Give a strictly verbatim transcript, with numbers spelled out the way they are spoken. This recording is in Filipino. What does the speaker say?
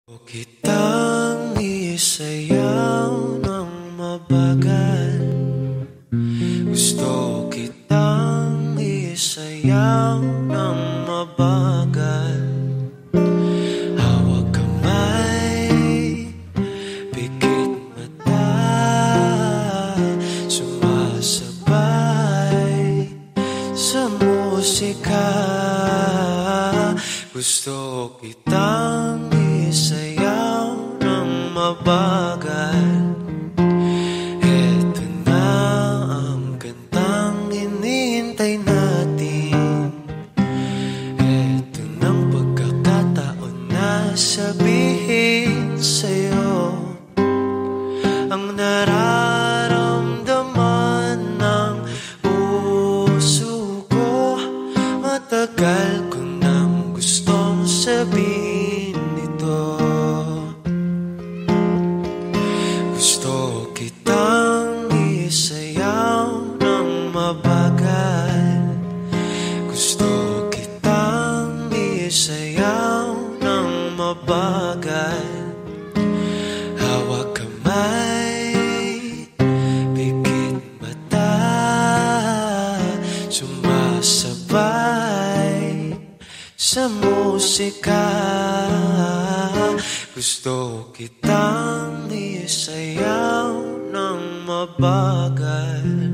O kitang isayaw ng mabagal. Gusto kitang isayaw ng mabagal. Hawak kamay, pikit mata, sumasabay sa musika. Gusto kitang isayaw ng mabagal. Eto na ang kantang hinihintay natin. Eto ng pagkakataon na sabihin sa'yo ang nararamdaman ng puso ko. Matagal ko nang gustong sabihin ito. Gusto kitang isayaw ng mabagal. Gusto kitang isayaw ng mabagal. Hawak kamay, pikit mata, sumasabay sa musika. Gusto kitang isayaw ng mabagal.